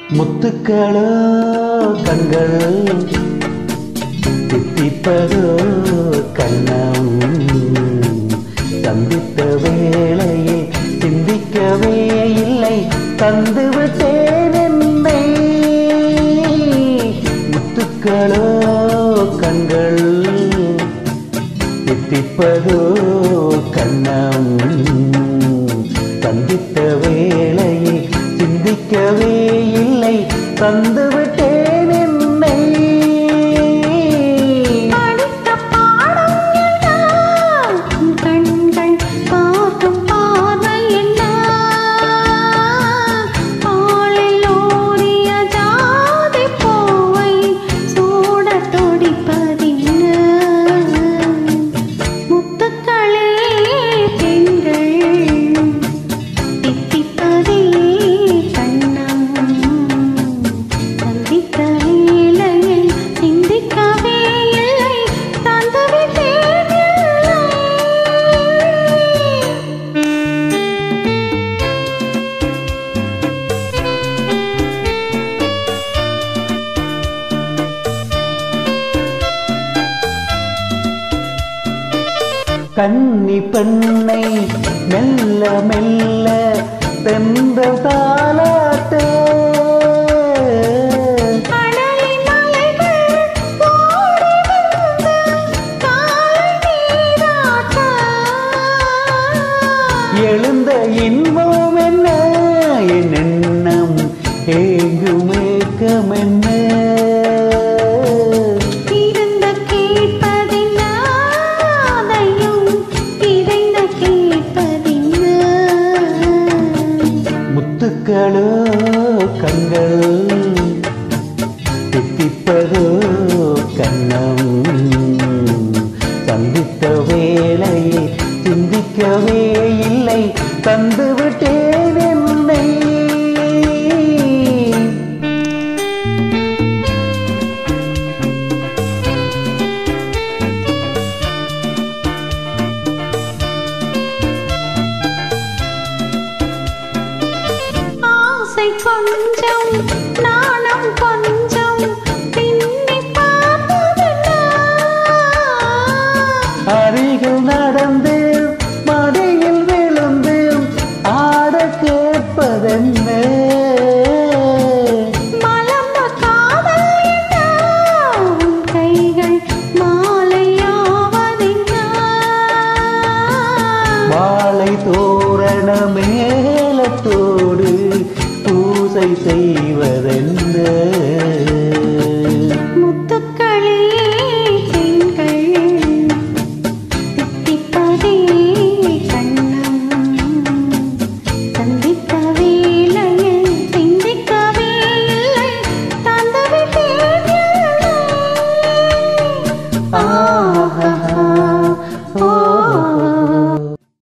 முத்துக்களோ கண்கள் தித்திப்பதோ கண்ணம் சந்தித்த வேளையில் சிந்திக்கவே இல்லை தந்துவிட்டேன் என்னை முத்துக்களோ கண்கள் தித்திப்பதோ கண்ணம் சந்தித்த வேளையில் சிந்திக்கவே இல்லை தந்துவிட்டேன் என்னை படித்த பாடம் என்ன கண்கள் பார்க்கும் பார்வை என்ன பாலில் ஊறிய ஜாதி பூவை சூட துடிப்பதில்ல முத்துக்களே பெண்கள் தித்திப்பதே கன்னி பெண்ணை மெல்ல மெல்ல தென்றல் தாலாட்ட எழுந்த இன்பம் என்ன என் எண்ணம் ஏங்கும் ஏக்கம் என்ன முத்துக்களோ கண்கள் தித்திப்பதோ கண்ணம் சந்தித்த வேளையை சிந்திக்கவே இல்லை தந்துவிட்டேன் என்னை கொஞ்சம் நாணம் கொஞ்சம் பின்னி பார்த்ததென்ன அருகில் நடந்து மடியில் விழுந்து ஆட கேட்பதென்ன மலர்ந்த காதல் என்ன கைகள் மாலையாவதென்ன வாழை தோரண மேலத்தோடு பூசை செய்வதென்ன